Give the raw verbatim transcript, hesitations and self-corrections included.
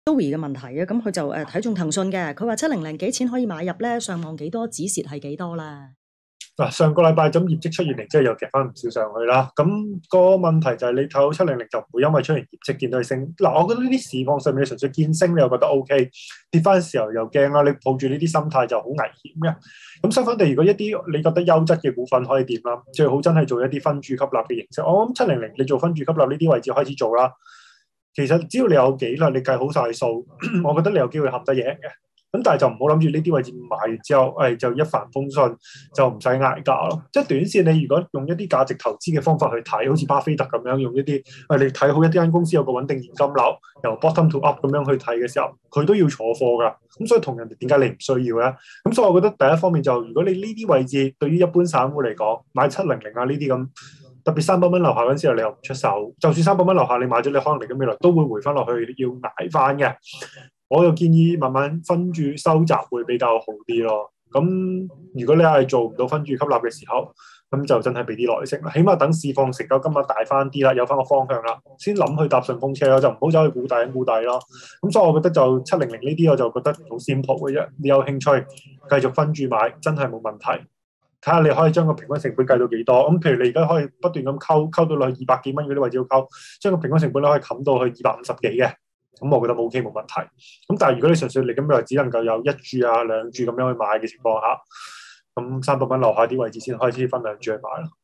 Zoe 嘅問題啊，咁佢就誒睇中騰訊嘅，佢話七零零幾錢可以買入咧？上望幾多？止蝕係幾多啦？ 嗱，上個禮拜咁業績出現嚟，即係又夾翻唔少上去啦。咁、個問題就係你睇到七零零就唔會因為出完業績見到佢升。嗱，我覺得呢啲市況上面你純粹見升，你又覺得 O K，跌翻嘅時候又驚啦。你抱住呢啲心態就好危險嘅。咁相反地，如果一啲你覺得優質嘅股份可以點啦？最好真係做一啲分注吸納嘅形式。我諗七零零你做分注吸納呢啲位置開始做啦。其實只要你有紀律，你計好晒數，我覺得你有機會合得贏嘅。咁但係就唔好諗住呢啲位置買完之後，誒、哎、就一帆風順，就唔使捱價咯。即係短線你如果用一啲價值投資嘅方法去睇，好似巴菲特咁樣用一啲，誒、哎、你睇好一間公司有個穩定現金流，由 bottom to up 咁樣去睇嘅時候，佢都要坐貨㗎。咁所以同人哋點解你唔需要咧？咁所以我覺得第一方面就如果你呢啲位置對於一般散戶嚟講，買七零零啊呢啲咁。特別三百蚊樓下嗰陣時候，你又唔出手，就算三百蚊樓下你買咗，你可能嚟緊未來都會回翻落去，要捱翻嘅。我又建議慢慢分注收集會比較好啲咯。咁如果你係做唔到分注吸納嘅時候，咁就真係俾啲耐性啦。起碼等市況成交今日大翻啲啦，有翻個方向啦，先諗去搭順風車咯，就唔好走去估底估底咯。咁所以我覺得就七零零呢啲我就覺得好 simple 嘅啫。你有興趣繼續分注買，真係冇問題。睇下你可以將個平均成本計到幾多，咁譬如你而家可以不斷咁溝溝到落去二百幾蚊嗰啲位置要溝，將個平均成本咧可以冚到去二百五十幾嘅，咁我覺得 O K 冇問題。咁但係如果你純粹你咁又只能夠有一注啊兩注咁樣去買嘅情況下，咁三百蚊樓下啲位置先開始分兩注去買咯。